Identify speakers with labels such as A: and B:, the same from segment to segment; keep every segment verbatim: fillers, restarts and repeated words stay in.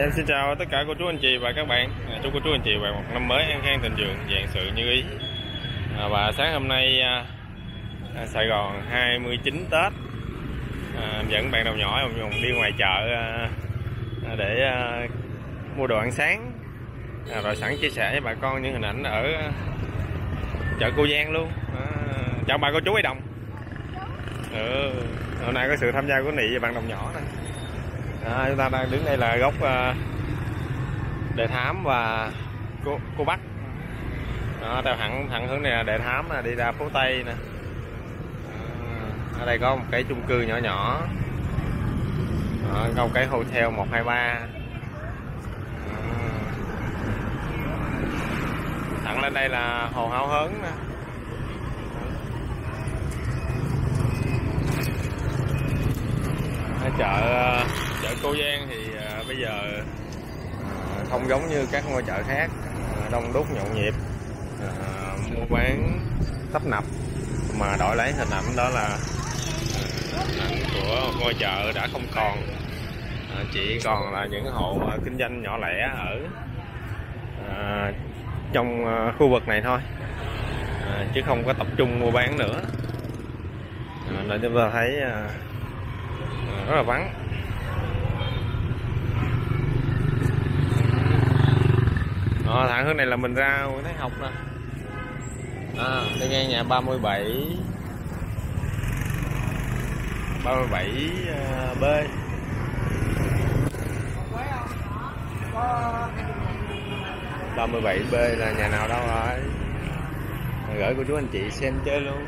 A: Em xin chào tất cả cô chú anh chị và các bạn. À, chúc cô chú anh chị và một năm mới an khang thịnh vượng, vạn sự như ý. À, và sáng hôm nay à, Sài Gòn hai mươi chín Tết, à, dẫn bạn đầu nhỏ ông đi ngoài chợ à, để à, mua đồ ăn sáng, à, rồi sẵn chia sẻ với bà con những hình ảnh ở chợ Cô Giang luôn. À, chào bà cô chú ấy Đồng. Ừ, hôm nay có sự tham gia của Nị và bạn đồng nhỏ này. À, chúng ta đang đứng đây là góc uh, Đề Thám và cô, cô Bắc. Đó, theo thẳng thẳng hướng này là Đề Thám nè, đi ra phố Tây nè. À, ở đây có một cái chung cư nhỏ nhỏ. Đó, có một cái hotel một hai ba. À, thẳng lên đây là Hồ Hào Hớn nè. Ở chợ chợ Cô Giang thì à, bây giờ à, không giống như các ngôi chợ khác, à, đông đúc nhộn nhịp, à, mua bán tấp nập, mà đổi lấy hình ảnh đó là à, hình ảnh của ngôi chợ đã không còn, à, chỉ còn là những hộ à, kinh doanh nhỏ lẻ ở à, trong à, khu vực này thôi, à, chứ không có tập trung mua bán nữa. À, nên chúng ta thấy à, rất là vắng. Ờ, thẳng hướng này là mình ra Nguyễn Thái Học nè. À, đây nghe nhà ba mươi bảy ba mươi bảy uh, B. ba mươi bảy B là nhà nào đâu rồi? Gửi cô chú anh chị xem chơi luôn.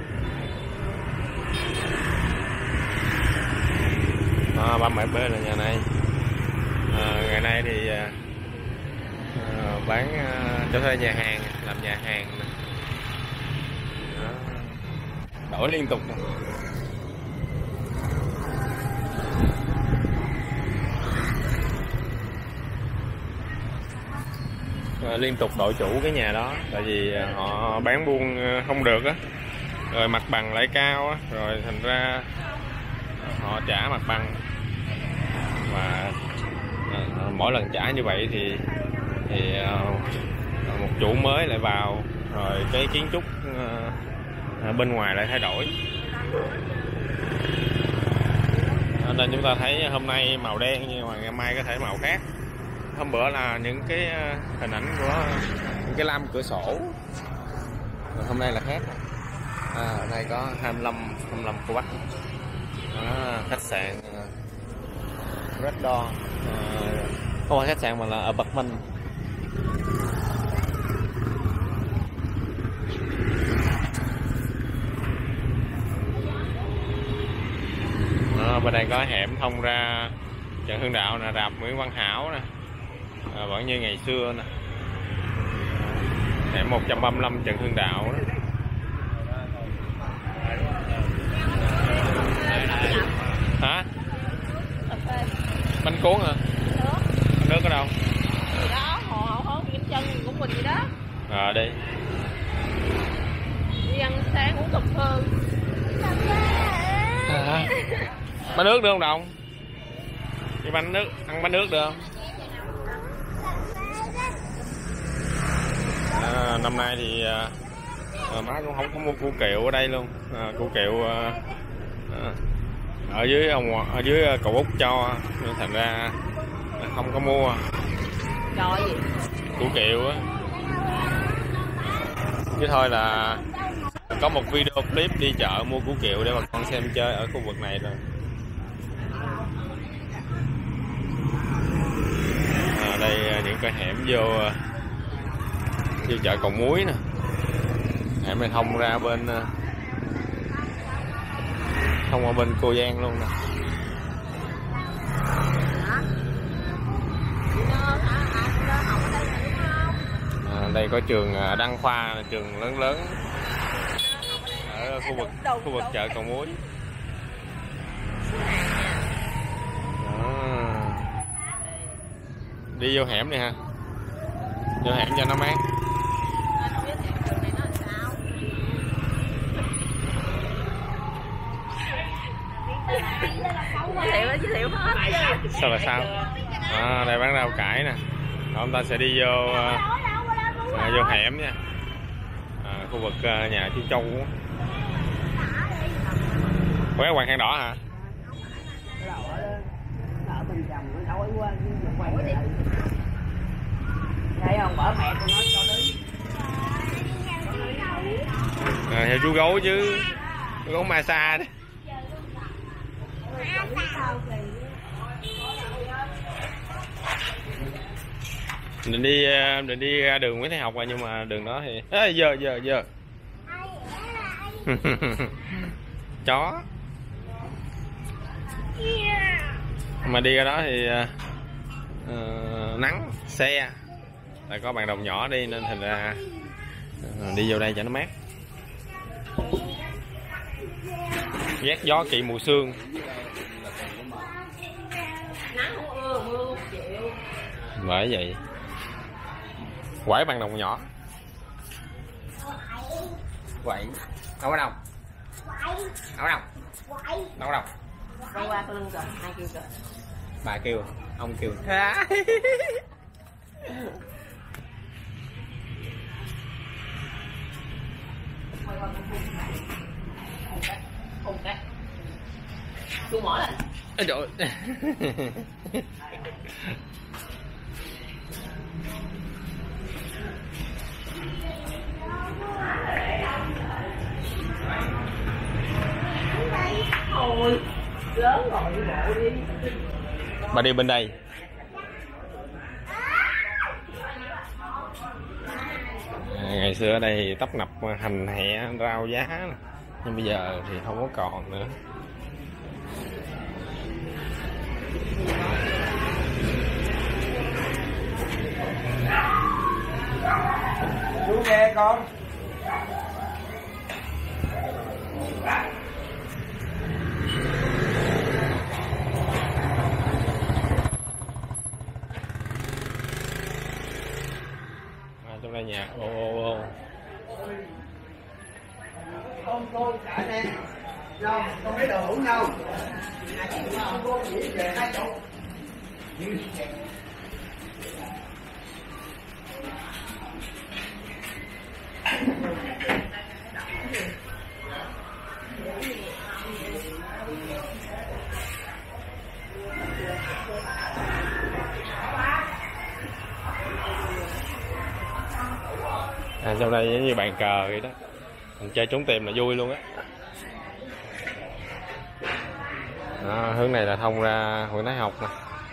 A: À, ba mươi bảy B là nhà này. À, ngày nay thì à, bán à, cho thuê nhà hàng, làm nhà hàng nè. Đó, đổi liên tục. À, liên tục đổi chủ cái nhà đó, tại vì họ bán buôn không được á, rồi mặt bằng lại cao á, rồi thành ra họ trả mặt bằng, và à, mỗi lần trả như vậy thì thì à, một chủ mới lại vào, rồi cái kiến trúc à, bên ngoài lại thay đổi. À, nên chúng ta thấy hôm nay màu đen nhưng mà ngày mai có thể màu khác. Hôm bữa là những cái hình ảnh của những cái lam cửa sổ, rồi hôm nay là khác. À, ở đây có hai mươi lăm hai mươi lăm Cô Bắc. Đó, khách sạn Red Door, à, không phải khách sạn mà là apartment. Đó, bên đây có hẻm thông ra Trần Hưng Đạo nè, rạp Nguyễn Văn Hảo nè, à, vẫn như ngày xưa nè, hẻm một trăm ba mươi lăm Trần Hưng Đạo đó. Hả? Bánh cuốn hả? Nước. Nước ở đâu?
B: Gì đó, Hồ Hậu Hớn Vĩnh Chân của mình gì đó.
A: Ờ, đi.
B: Đi ăn sáng uống cà phê.
A: À, bánh nước được không Đồng? Đi bánh nước, ăn bánh nước được không? À, năm nay thì à, má cũng không có mua củ kiệu ở đây luôn. À, củ kiệu à, à, ở dưới ông ở dưới cậu Út cho, nên thành ra không có mua.
B: Rồi gì?
A: Củ kiệu á. Chứ thôi là có một video clip đi chợ mua củ kiệu để bà con xem chơi ở khu vực này rồi. À, đây những cái hẻm vô vô chợ Cầu Muối nè. Hẻm này thông ra bên thông qua bên Cô Giang luôn nè. À, đây có trường Đăng Khoa, trường lớn lớn ở khu vực khu vực chợ Cầu Muối. Đó. Đi vô hẻm này ha, vô hẻm cho nó mát.
B: Giới thiệu, giới thiệu hết.
A: Sao là sao? À, đây bán rau cải nè. Ông ta sẽ đi vô à, vô hẻm nha. À, khu vực à, nhà chú Châu. Quán Hoàng Khăn Đỏ hả?
B: Thấy không, bỏ mẹ tôi nói cho đi.
A: À, theo chú gấu chứ. Chú gấu massage đấy. Định đi định đi ra đường Nguyễn Thái Học rồi nhưng mà đường đó thì ê, giờ giờ giờ chó mà đi ra đó thì uh, nắng xe lại có bạn đồng nhỏ đi nên thành ra uh, đi vô đây cho nó mát. Ghét gió kỵ mùa sương. Bởi vậy quẩy bằng đồng nhỏ. Quẩy đâu có đâu, đâu có đâu, đâu có đâu.
B: Quay qua lưng rồi, ai kêu rồi?
A: Bà kêu, ông kêu.
B: Không cái, tôi mở lên.
A: Ôi trời.
B: Thôi, lớn rồi đi bộ đi.
A: Bà đi bên đây. À, ngày xưa ở đây tấp nập hành hẹ rau giá nè. Nhưng bây giờ thì không có còn nữa.
C: Chú nghe con.
A: À, trong đây nhà ô ô ô.
C: Con cô cả nè. Đâu, con biết đồ uống đâu. Con cô chỉ về hai chỗ.
A: À, trong đây giống như bàn cờ vậy đó, mình chơi trốn tìm là vui luôn á. À, hướng này là thông ra Nguyễn Thái Học nè.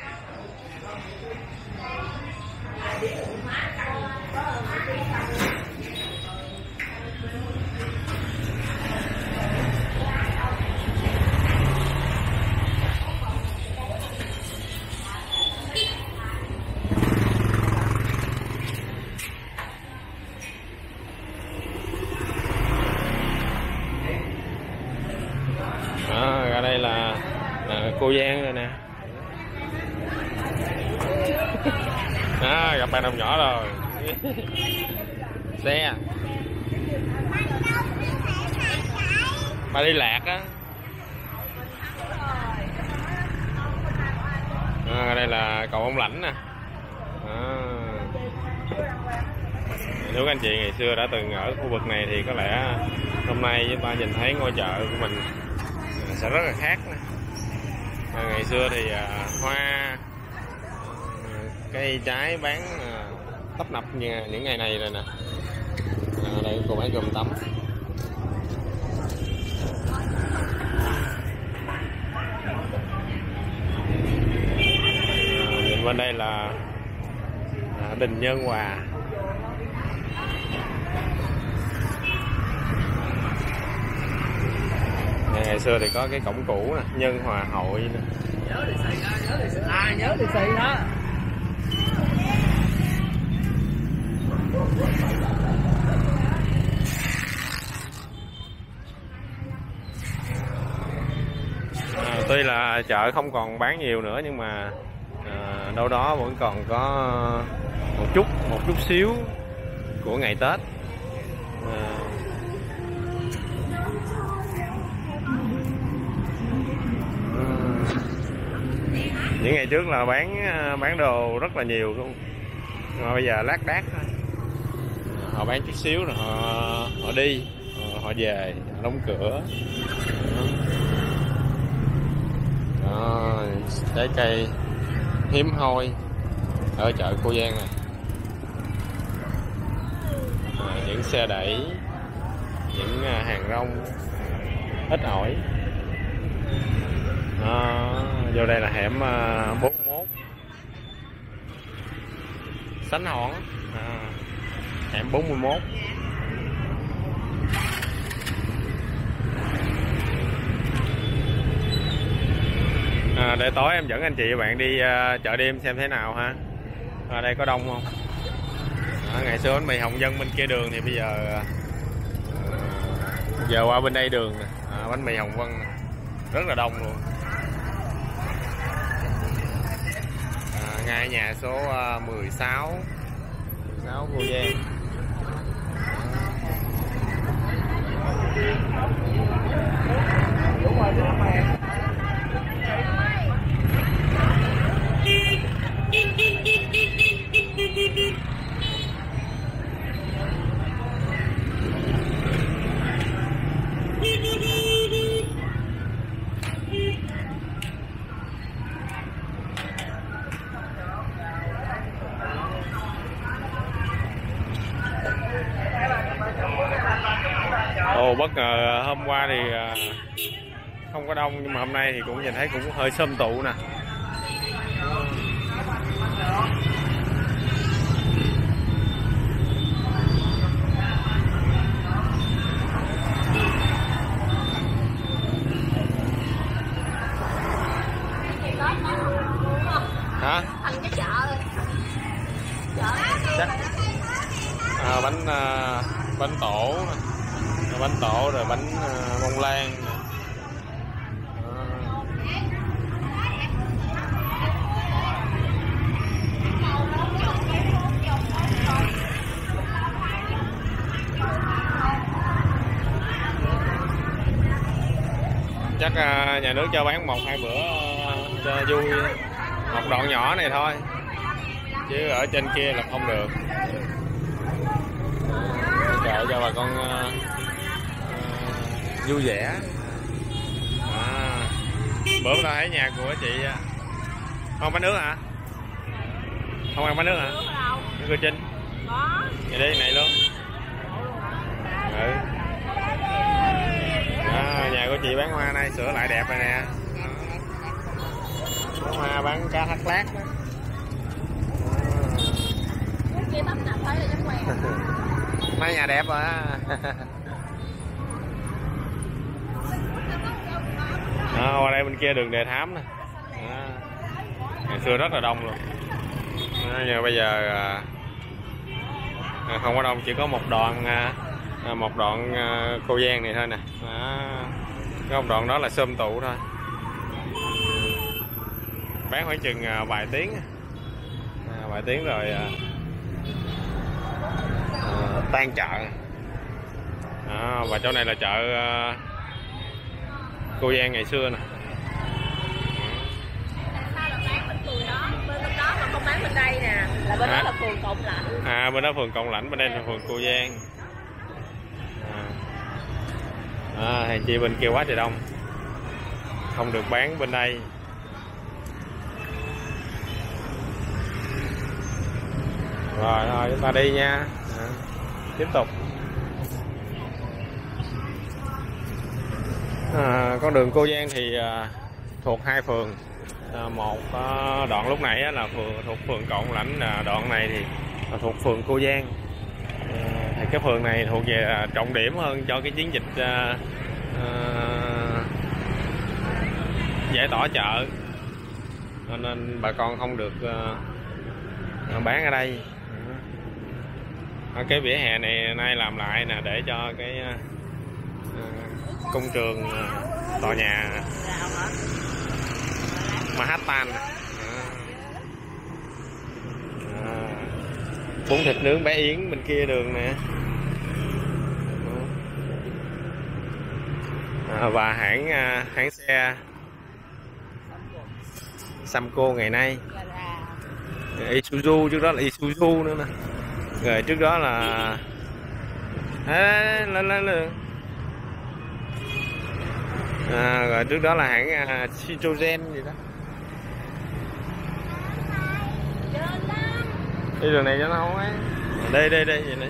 A: Đó, ra đây là, là cô Giang rồi nè. Đó, gặp bạn đồng nhỏ rồi. Xe bà đi lạc á. À, đây là cầu Ông Lãnh nè. À, nếu các anh chị ngày xưa đã từng ở khu vực này thì có lẽ hôm nay chúng ta nhìn thấy ngôi chợ của mình sẽ rất là khác nè. À, ngày xưa thì à, hoa à, cây trái bán à, tấp nập như những ngày này rồi nè. À, đây cô bán cơm tấm. À, nhìn bên đây là à, đình Nhân Hòa. Ngày xưa thì có cái cổng cũ nè, Nhân Hòa Hội nè.
C: Nhớ thì xì ra, nhớ thì xì. À, nhớ thì xì đó.
A: À, tuy là chợ không còn bán nhiều nữa nhưng mà à, đâu đó vẫn còn có một chút, một chút xíu của ngày Tết. À, Những ngày trước là bán bán đồ rất là nhiều luôn, mà bây giờ lác đác thôi. Họ bán chút xíu rồi họ họ đi, họ về, họ đóng cửa. Đó, trái cây hiếm hoi ở chợ Cô Giang này. À, những xe đẩy, những hàng rong ít ỏi. À, vô đây là hẻm bốn mươi mốt Sánh Hòn, à, hẻm bốn mươi mốt. À, để tối em dẫn anh chị và bạn đi uh, chợ đêm xem thế nào ha. Ở đây có đông không? À, ngày xưa bánh mì Hồng Dân bên kia đường thì bây giờ uh, giờ qua bên đây đường nè. À, bánh mì Hồng Vân rất là đông luôn. À, ngay nhà số uh, mười sáu mười sáu Cô Giang. Ồ, bất ngờ hôm qua thì không có đông, nhưng mà hôm nay thì cũng nhìn thấy cũng hơi xôm tụ nè. Hả?
B: Thành cái chợ. Chợ.
A: Chắc à, bánh à, bánh tổ, bánh tổ rồi bánh à, bông lan. Chắc uh, nhà nước cho bán một hai bữa uh, cho vui, một đoạn nhỏ này thôi, chứ ở trên kia là không được. Kệ cho bà con uh, uh, vui vẻ. À, bữa ta thấy nhà của chị không bánh nước hả? Không ăn bánh nước hả? Cô Trinh. Vậy đi này luôn. Ừ. À, nhà của chị bán hoa nay sửa lại đẹp rồi nè. Bán hoa, bán cá thác lát đó. Mấy nhà đẹp rồi á. À, qua đây bên kia đường Đề Thám nè. À, ngày xưa rất là đông luôn. À, nhưng bây giờ à, không có đông, chỉ có một đoạn à, một đoạn à, Cô Giang này thôi nè. À, cái một đoạn đó là xôm tụ thôi. Bán khoảng chừng à, vài tiếng, à, vài tiếng rồi à, à, tan chợ. À, và chỗ này là chợ à, Cô Giang ngày xưa nè.
B: Bán bên đây nè, là bên à, đó là phường Cộng Lãnh.
A: À, bên đó phường Cộng Lãnh, bên đây là phường Cô Giang. À, à hàng chi bên kia quá trời đông, không được bán bên đây. Rồi thôi chúng ta đi nha. À, tiếp tục. À, con đường Cô Giang thì à, thuộc hai phường. À, một à, đoạn lúc nãy là phường thuộc phường Cộng Lãnh, à, đoạn này thì à, thuộc phường Cô Giang. À, thì cái phường này thuộc về à, trọng điểm hơn cho cái chiến dịch à, à, giải tỏa chợ, nên, nên bà con không được à, bán ở đây. À, cái vỉa hè này nay làm lại nè để cho cái à, công trường à, tòa nhà Manhattan. À, bún thịt nướng Bé Yến bên kia đường nè. À, và hãng hãng xe Samco ngày nay, Isuzu trước đó là Isuzu nữa nè, rồi trước đó là à, lên lên lên à, rồi trước đó là hãng uh, Citroen gì đó. Đi đường này cho nó không ấy. Đây đây đây vậy này.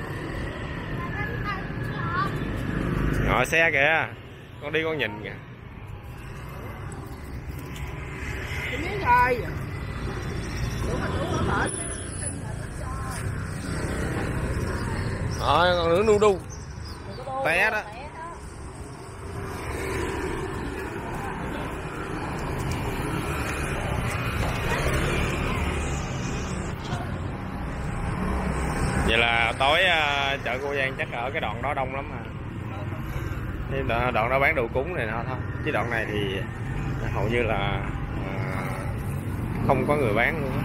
A: Ngồi xe kìa, con đi con nhìn kìa. Rồi con nướng đu đu té đó. Vậy là tối uh, chợ Cô Giang chắc ở cái đoạn đó đông lắm à. Cái đoạn, đoạn đó bán đồ cúng này nọ thôi, chứ đoạn này thì hầu như là uh, không có người bán luôn á.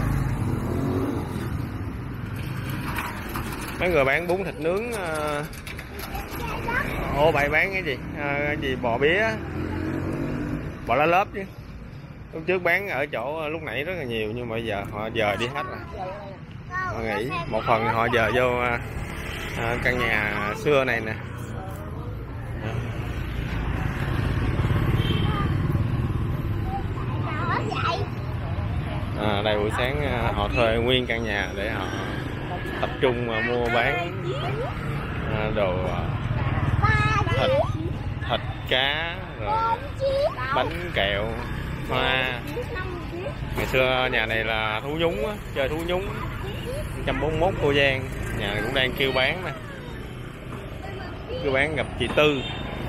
A: Mấy người bán bún thịt nướng uh... ô bày bán cái gì uh, cái gì bò bía, bò lá lốp chứ. Lúc trước bán ở chỗ lúc nãy rất là nhiều nhưng mà bây giờ họ dời đi hết rồi. Họ nghĩ một phần họ dời vô uh, uh, căn nhà xưa này nè. À, đây buổi sáng uh, họ thuê nguyên căn nhà để họ tập trung uh, mua bán uh, đồ uh, thịt, thịt cá rồi bánh kẹo hoa. Ngày xưa nhà này là thú nhúng á, chơi thú nhúng. Một trăm bốn mươi mốt Cô Giang, nhà này cũng đang kêu bán nè, kêu bán gặp chị Tư.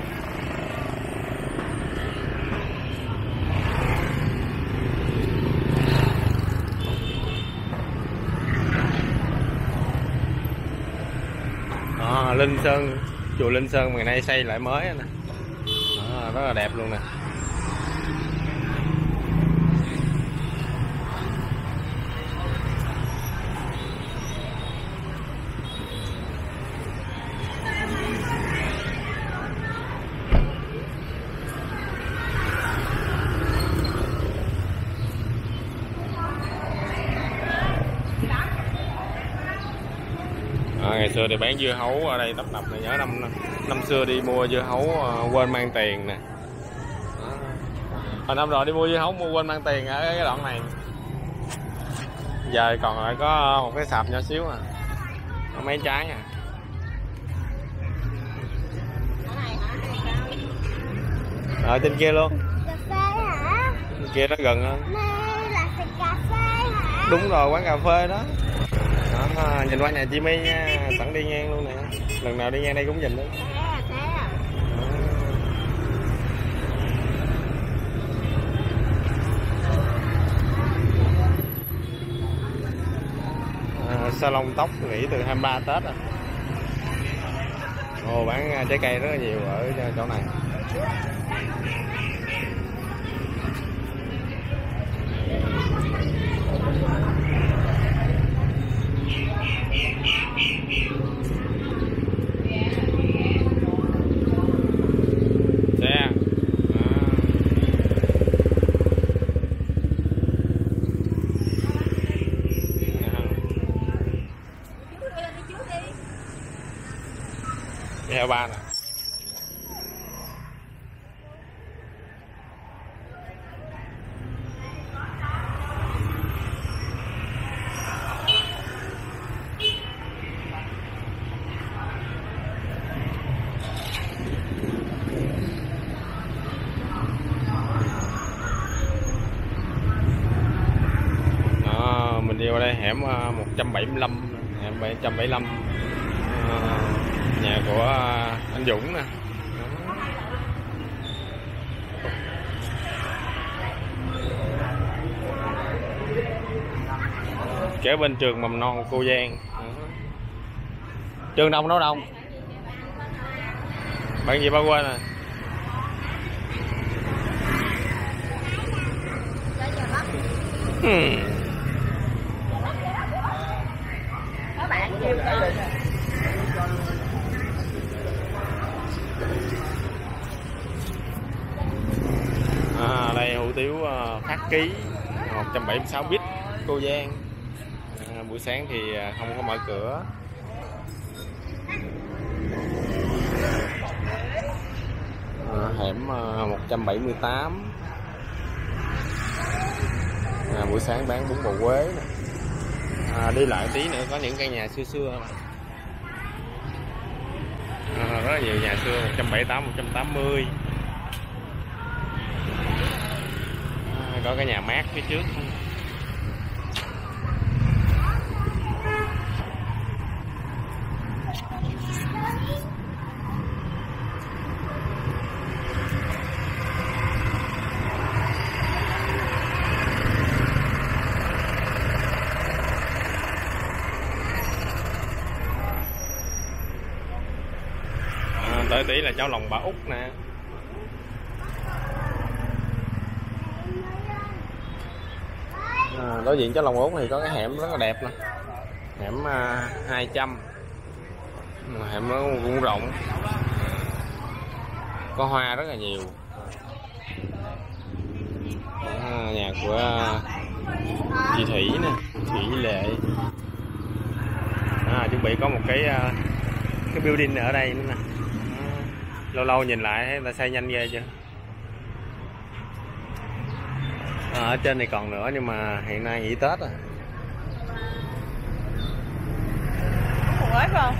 A: À, Linh Sơn, chùa Linh Sơn ngày nay xây lại mới nè, à, rất là đẹp luôn nè. À, ngày xưa thì bán dưa hấu ở đây tấp nập này, nhớ năm năm xưa đi mua dưa hấu uh, quên mang tiền nè. Hồi năm rồi đi mua dưa hấu mua quên mang tiền ở cái đoạn này. Giờ còn lại có một cái sạp nhỏ xíu à, có mấy trái à. Ở trên kia luôn.
B: Cà phê hả?
A: Trên kia nó gần hơn.
B: Đây là cà phê hả?
A: Đúng rồi, quán cà phê đó. Đó, nhìn qua nhà chị My nha, sẵn đi ngang luôn nè. Lần nào đi ngang đây cũng nhìn đó. À, salon tóc nghỉ từ hai mươi ba Tết à. Ồ, bán trái cây rất là nhiều ở chỗ này. Heo ba nè. Đó, mình đi qua đây hẻm một trăm bảy mươi lăm, hẻm một trăm bảy mươi lăm. À, nhà của anh Dũng nè. Kế bên trường mầm non Cô Giang. Trường đông nấu đông. Bạn gì bao quên à? Hmm. À, đây hủ tiếu uh, Phát Ký. một trăm bảy mươi sáu bit Cô Giang. À, buổi sáng thì không có mở cửa. À, hẻm một trăm bảy mươi tám. À, buổi sáng bán bún bò Quế nè. À, đi lại tí nữa có những căn nhà xưa xưa à, rất là nhiều nhà xưa. Một trăm bảy mươi tám, một trăm tám mươi. À, có cái nhà mát phía trước. Tới tí là cháu lòng bà Út nè. À, đối diện cháu lòng bà Út thì có cái hẻm rất là đẹp nè. Hẻm uh, hai trăm. Hẻm nó cũng rộng. Có hoa rất là nhiều. À, nhà của chị Thủy nè, Thủy Lệ. À, chuẩn bị có một cái uh, cái building ở đây nữa nè. Lâu lâu nhìn lại thấy người ta xây nhanh ghê chưa. À, ở trên này còn nữa nhưng mà hiện nay nghỉ Tết rồi.
D: Ủa không?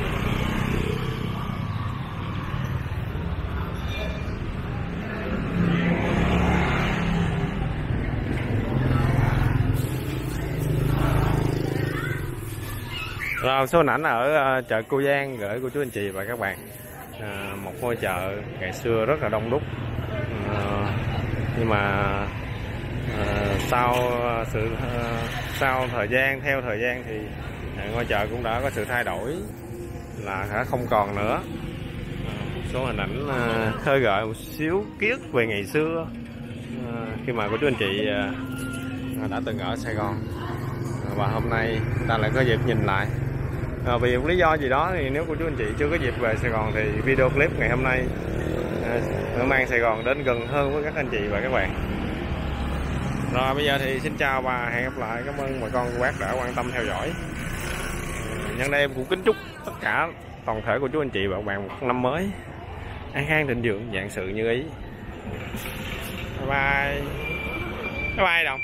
A: Rồi, số hình ảnh ở chợ Cô Giang gửi cô chú anh chị và các bạn. À, một ngôi chợ ngày xưa rất là đông đúc. À, nhưng mà à, sau sự à, sau thời gian theo thời gian thì à, ngôi chợ cũng đã có sự thay đổi, là đã không còn nữa. À, một số hình ảnh à, khơi gợi một xíu ký ức về ngày xưa à, khi mà cô chú anh chị à, đã từng ở Sài Gòn. À, và hôm nay ta lại có dịp nhìn lại. À, vì một lý do gì đó thì nếu cô chú anh chị chưa có dịp về Sài Gòn thì video clip ngày hôm nay à, mang Sài Gòn đến gần hơn với các anh chị và các bạn. Rồi bây giờ thì xin chào và hẹn gặp lại. Cảm ơn bà con cô bác đã quan tâm theo dõi. À, nhân đây em cũng kính chúc tất cả toàn thể của chú anh chị và các bạn một năm mới an khang thịnh vượng, vạn sự như ý. Bye bye. Bye bye Đồng.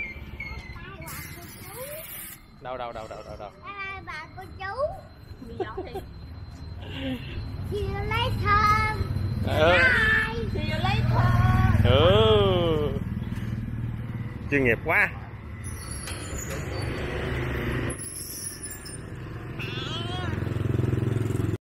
A: Đâu đâu đâu đâu đâu đâu.
B: Bà cô chú.
D: See
B: you later.
A: Ừ.
D: you later.
A: Ừ. Chuyên nghiệp quá.